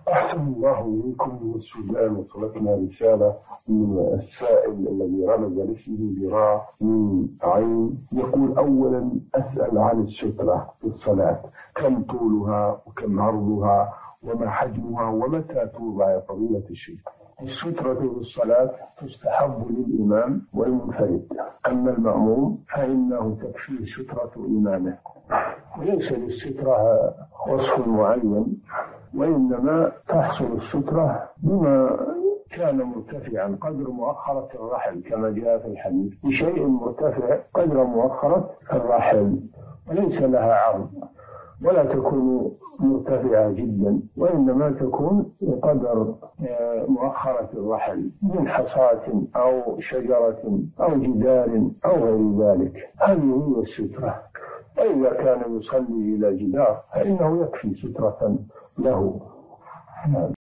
أحسن الله إليكم. من السودان وصلتنا رسالة من السائل الذي رمز لاسمه براء من عين، يقول: أولا أسأل عن السترة في الصلاة، كم طولها وكم عرضها وما حجمها ومتى توضع يا فضيلة الشيخ؟ السترة في الصلاة تستحب للإمام والمنفرد، أما المأموم فإنه تكفيه سترة إمامه، وليس للسترة وصف معين، وإنما تحصل السترة بما كان مرتفعا قدر مؤخرة الرحل كما جاء في الحديث، بشيء مرتفع قدر مؤخرة الرحل، وليس لها عرض ولا تكون مرتفعة جدا، وإنما تكون بقدر مؤخرة الرحل من حصاة أو شجرة أو جدار أو غير ذلك. هذه هي السترة. وإذا كان يصلي إلى جدار فإنه يكفي سترة له.